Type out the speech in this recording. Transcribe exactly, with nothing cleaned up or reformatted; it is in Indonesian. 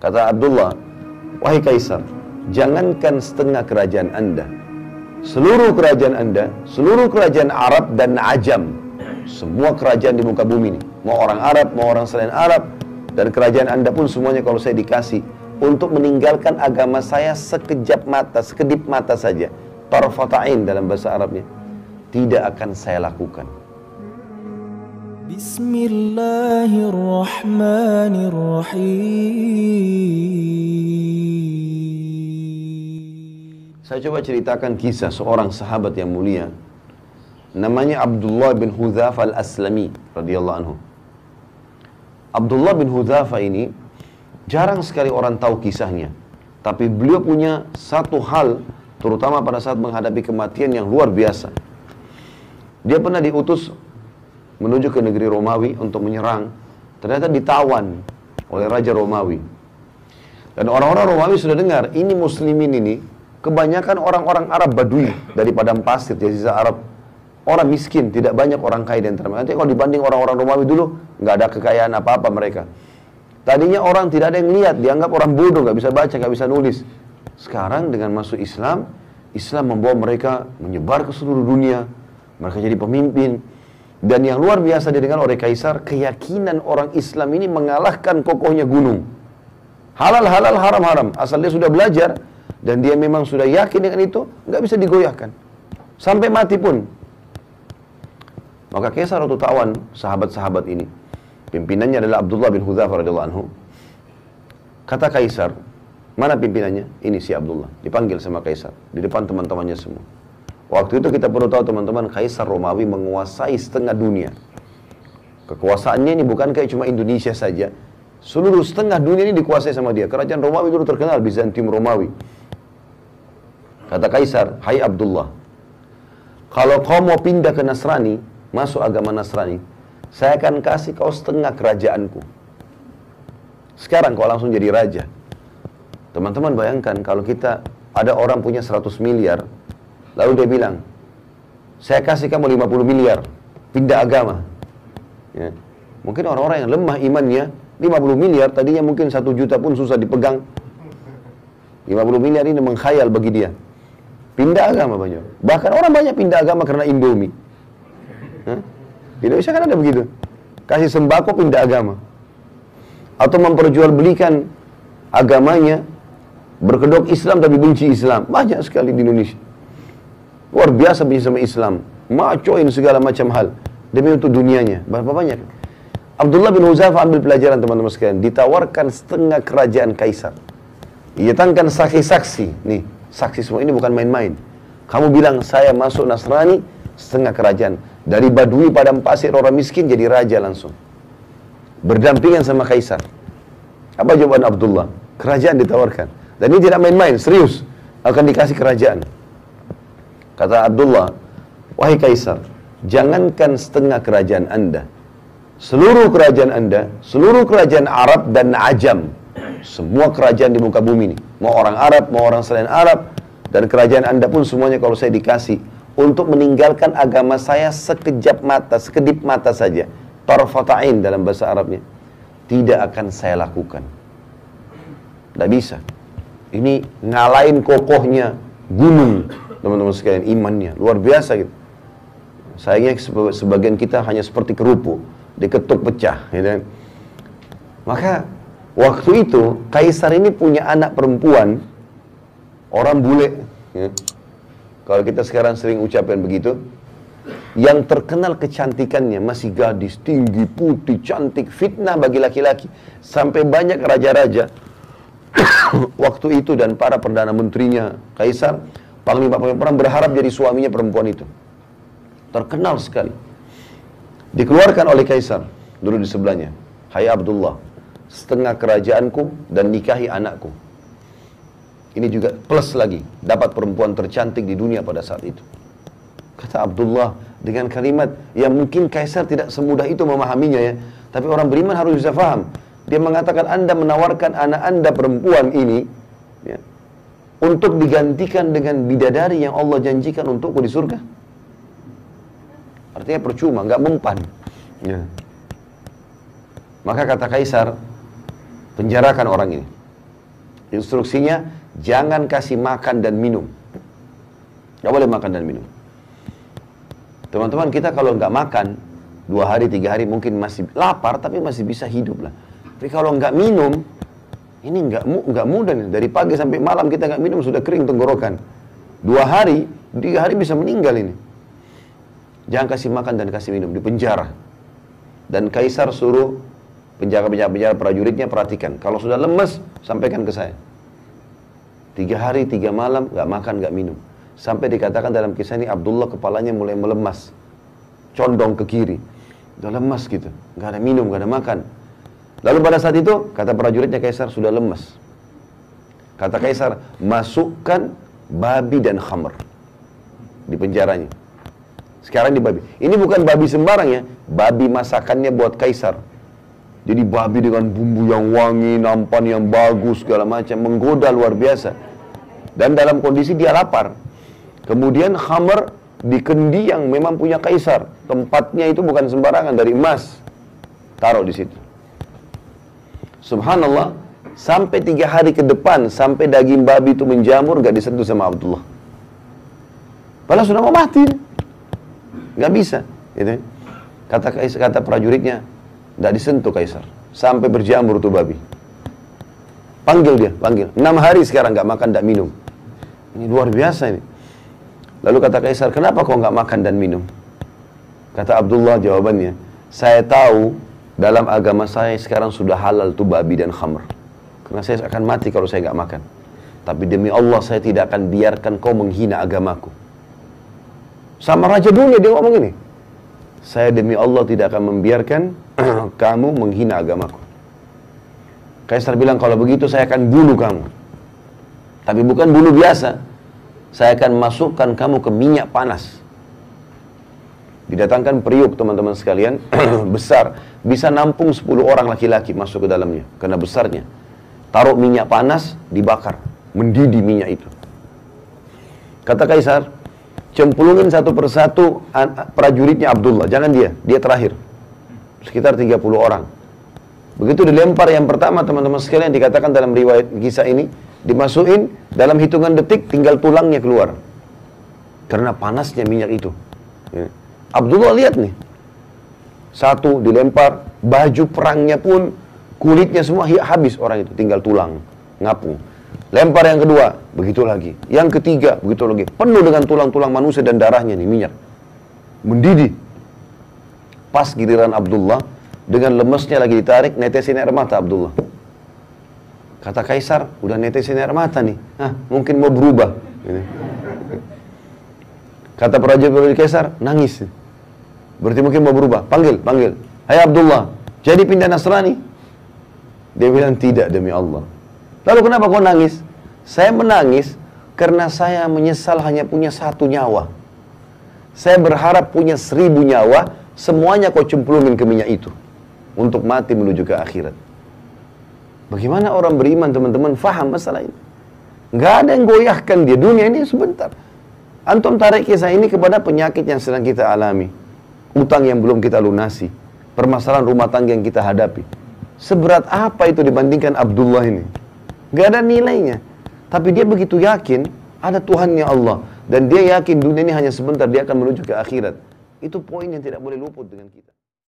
Kata Abdullah, wahai Kaisar, jangankan setengah kerajaan anda, seluruh kerajaan anda, seluruh kerajaan Arab dan Ajam, semua kerajaan di muka bumi ini, mau orang Arab, mau orang selain Arab, dan kerajaan anda pun semuanya kalau saya dikasih untuk meninggalkan agama saya sekejap mata, sekedip mata saja, tarfata'in dalam bahasa Arabnya, tidak akan saya lakukan. Bismillahirrahmanirrahim. Saya coba ceritakan kisah seorang sahabat yang mulia, namanya Abdullah bin Hudzafa al-Aslami radhiyallahu anhu. Abdullah bin Hudzafa ini jarang sekali orang tahu kisahnya, tapi beliau punya satu hal, terutama pada saat menghadapi kematian, yang luar biasa. Dia pernah diutus menuju ke negeri Romawi untuk menyerang, ternyata ditawan oleh Raja Romawi. Dan orang-orang Romawi sudah dengar, ini muslimin ini, kebanyakan orang-orang Arab Badui dari padang pasir, jazirah Arab. Orang miskin, tidak banyak orang kaya di antara mereka. Nanti kalau dibanding orang-orang Romawi dulu, nggak ada kekayaan apa-apa mereka. Tadinya orang tidak ada yang lihat, dianggap orang bodoh, nggak bisa baca, nggak bisa nulis. Sekarang dengan masuk Islam, Islam membawa mereka menyebar ke seluruh dunia. Mereka jadi pemimpin. Dan yang luar biasa didengar oleh Kaisar, keyakinan orang Islam ini mengalahkan kokohnya gunung. Halal, halal, haram, haram. Asal dia sudah belajar, dan dia memang sudah yakin dengan itu, nggak bisa digoyahkan. Sampai mati pun. Maka Kaisar waktu tawan sahabat-sahabat ini, pimpinannya adalah Abdullah bin Hudzafa radhiyallahu anhu. Kata Kaisar, mana pimpinannya? Ini si Abdullah. Dipanggil sama Kaisar di depan teman-temannya semua. Waktu itu kita perlu tahu teman-teman, Kaisar Romawi menguasai setengah dunia. Kekuasaannya ini bukan kayak cuma Indonesia saja. Seluruh setengah dunia ini dikuasai sama dia. Kerajaan Romawi dulu terkenal, Bizantium Romawi. Kata Kaisar, hai Abdullah, kalau kau mau pindah ke Nasrani, masuk agama Nasrani, saya akan kasih kau setengah kerajaanku. Sekarang kau langsung jadi raja. Teman-teman bayangkan kalau kita, ada orang punya seratus miliar, lalu dia bilang, saya kasih kamu lima puluh miliar, pindah agama. Ya. Mungkin orang-orang yang lemah imannya, lima puluh miliar, tadinya mungkin satu juta pun susah dipegang. lima puluh miliar ini mengkhayal bagi dia. Pindah agama banyak. Bahkan orang banyak pindah agama karena Indomie. Hah? Di Indonesia kan ada begitu. Kasih sembako pindah agama. Atau memperjualbelikan agamanya, berkedok Islam tapi benci Islam. Banyak sekali di Indonesia. Luar biasa benci sama Islam. Macoin segala macam hal demi untuk dunianya. Berapa banyak? Abdullah bin Hudzafa ambil pelajaran teman-teman sekalian. Ditawarkan setengah kerajaan Kaisar. Datangkan saksi-saksi. Nih, saksi semua ini bukan main-main. Kamu bilang saya masuk Nasrani, setengah kerajaan. Dari Badui padang pasir orang miskin jadi raja langsung. Berdampingan sama Kaisar. Apa jawaban Abdullah? Kerajaan ditawarkan. Dan ini tidak main-main, serius. Akan dikasih kerajaan. Kata Abdullah, wahai Kaisar, jangankan setengah kerajaan anda, seluruh kerajaan anda, seluruh kerajaan Arab dan Ajam, semua kerajaan di muka bumi ini, mau orang Arab, mau orang selain Arab, dan kerajaan anda pun semuanya kalau saya dikasih untuk meninggalkan agama saya sekejap mata, sekedip mata saja, tarfata'in dalam bahasa Arabnya, tidak akan saya lakukan. Tidak bisa. Ini ngalahin kokohnya gunung, teman-teman sekalian, imannya luar biasa gitu. Sayangnya sebagian kita hanya seperti kerupuk, diketuk pecah, gitu. Maka waktu itu Kaisar ini punya anak perempuan, orang bule, ya. Kalau kita sekarang sering ucapkan begitu, yang terkenal kecantikannya, masih gadis, tinggi, putih, cantik, fitnah bagi laki-laki. Sampai banyak raja-raja waktu itu dan para perdana menterinya, Kaisar, panglima-panglima perang berharap jadi suaminya perempuan itu. Terkenal sekali. Dikeluarkan oleh Kaisar, dulu di sebelahnya, hai Abdullah, setengah kerajaanku dan nikahi anakku. Ini juga plus lagi, dapat perempuan tercantik di dunia pada saat itu. Kata Abdullah dengan kalimat yang mungkin Kaisar tidak semudah itu memahaminya ya. Tapi orang beriman harus bisa paham. Dia mengatakan Anda menawarkan anak Anda perempuan ini ya, untuk digantikan dengan bidadari yang Allah janjikan untukku di surga. Artinya percuma, nggak mempan. Ya. Maka kata Kaisar, penjarakan orang ini. Instruksinya, jangan kasih makan dan minum. Nggak boleh makan dan minum. Teman-teman, kita kalau nggak makan, dua hari, tiga hari mungkin masih lapar, tapi masih bisa hidup lah. Tapi kalau nggak minum, ini nggak nggak mudah nih. Dari pagi sampai malam kita nggak minum, sudah kering tenggorokan. Dua hari, tiga hari bisa meninggal ini. Jangan kasih makan dan kasih minum, di penjara. Dan Kaisar suruh penjaga-penjaga prajuritnya perhatikan. Kalau sudah lemes, sampaikan ke saya. Tiga hari, tiga malam, nggak makan, nggak minum. Sampai dikatakan dalam kisah ini, Abdullah kepalanya mulai melemas. Condong ke kiri. Udah lemas gitu. Nggak ada minum, nggak ada makan. Lalu pada saat itu, kata prajuritnya Kaisar, sudah lemas. Kata Kaisar, masukkan babi dan khamr di penjaranya. Sekarang di babi. Ini bukan babi sembarang ya. Babi masakannya buat Kaisar. Jadi babi dengan bumbu yang wangi, nampan yang bagus, segala macam. Menggoda luar biasa. Dan dalam kondisi dia lapar. Kemudian khamr di kendi yang memang punya Kaisar. Tempatnya itu bukan sembarangan, dari emas. Taruh di situ. Subhanallah. Sampai tiga hari ke depan, sampai daging babi itu menjamur, gak disentuh sama Abdullah. Padahal sudah mau mati. Gak bisa, gitu. Kata Kaisar, kata prajuritnya, gak disentuh Kaisar. Sampai berjamur tuh babi. Panggil dia, panggil. Enam hari sekarang gak makan, gak minum. Ini luar biasa ini. Lalu kata Kaisar, kenapa kau gak makan dan minum? Kata Abdullah jawabannya, saya tahu dalam agama saya sekarang sudah halal tuh babi dan khamr. Karena saya akan mati kalau saya gak makan. Tapi demi Allah saya tidak akan biarkan kau menghina agamaku. Sama raja dunia dia ngomong ini. Saya demi Allah tidak akan membiarkan kamu menghina agamaku. Kaisar bilang, kalau begitu saya akan bunuh kamu. Tapi bukan bunuh biasa. Saya akan masukkan kamu ke minyak panas. Didatangkan periuk teman-teman sekalian, besar. Bisa nampung sepuluh orang laki-laki masuk ke dalamnya. Karena besarnya. Taruh minyak panas, dibakar. Mendidih minyak itu. Kata Kaisar, cemplungin satu persatu prajuritnya Abdullah. Jangan dia, dia terakhir. Sekitar tiga puluh orang. Begitu dilempar yang pertama, teman-teman sekalian, dikatakan dalam riwayat kisah ini, dimasukin dalam hitungan detik, tinggal tulangnya keluar. Karena panasnya minyak itu. Ya. Abdullah lihat nih. Satu dilempar, baju perangnya pun, kulitnya semua habis orang itu. Tinggal tulang, ngapung. Lempar yang kedua, begitu lagi. Yang ketiga, begitu lagi. Penuh dengan tulang-tulang manusia dan darahnya nih, minyak. Mendidih. Pas giliran Abdullah, dengan lemesnya lagi ditarik, netesin air mata Abdullah. Kata Kaisar, udah netesin air mata nih. Hah, mungkin mau berubah. Kata prajurit Kaisar, nangis. Berarti mungkin mau berubah. Panggil, panggil. Hai Abdullah, jadi pindah Nasrani? Dia bilang, tidak demi Allah. Lalu kenapa kau nangis? Saya menangis karena saya menyesal hanya punya satu nyawa. Saya berharap punya seribu nyawa, semuanya kau cemplungin ke minyak itu. Untuk mati menuju ke akhirat. Bagaimana orang beriman, teman-teman, faham masalah ini? Nggak ada yang goyahkan dia. Dunia ini sebentar. Antum tarik kisah ini kepada penyakit yang sedang kita alami. Utang yang belum kita lunasi. Permasalahan rumah tangga yang kita hadapi. Seberat apa itu dibandingkan Abdullah ini? Nggak ada nilainya. Tapi dia begitu yakin ada Tuhannya Allah. Dan dia yakin dunia ini hanya sebentar, dia akan menuju ke akhirat. Itu poin yang tidak boleh luput dengan kita.